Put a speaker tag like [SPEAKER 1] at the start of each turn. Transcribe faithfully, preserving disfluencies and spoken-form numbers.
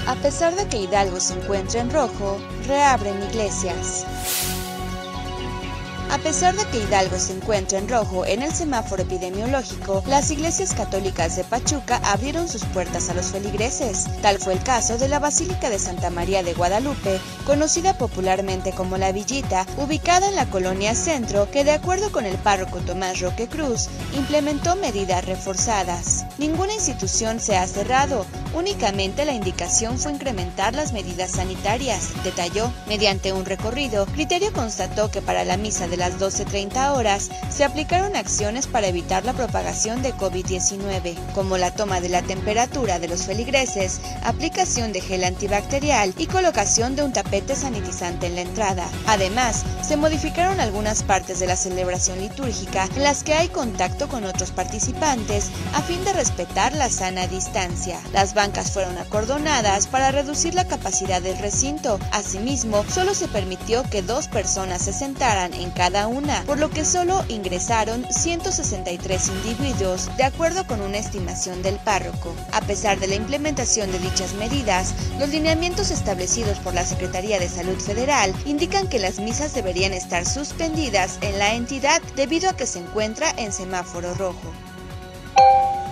[SPEAKER 1] A pesar de que Hidalgo se encuentra en rojo, reabren iglesias. A pesar de que Hidalgo se encuentra en rojo en el semáforo epidemiológico, las iglesias católicas de Pachuca abrieron sus puertas a los feligreses. Tal fue el caso de la Basílica de Santa María de Guadalupe, conocida popularmente como La Villita, ubicada en la colonia Centro, que de acuerdo con el párroco Tomás Roque Cruz, implementó medidas reforzadas. Ninguna institución se ha cerrado, únicamente la indicación fue incrementar las medidas sanitarias, detalló. Mediante un recorrido, Criterio constató que para la misa de las doce treinta horas se aplicaron acciones para evitar la propagación de COVID diecinueve, como la toma de la temperatura de los feligreses, aplicación de gel antibacterial y colocación de un tapete sanitizante en la entrada. Además, se modificaron algunas partes de la celebración litúrgica en las que hay contacto con otros participantes a fin de respetar la sana distancia. Las bancas fueron acordonadas para reducir la capacidad del recinto. Asimismo, solo se permitió que dos personas se sentaran en cada una, por lo que solo ingresaron ciento sesenta y tres individuos, de acuerdo con una estimación del párroco. A pesar de la implementación de dichas medidas, los lineamientos establecidos por la Secretaría de Salud Federal indican que las misas deberían estar suspendidas en la entidad debido a que se encuentra en semáforo rojo.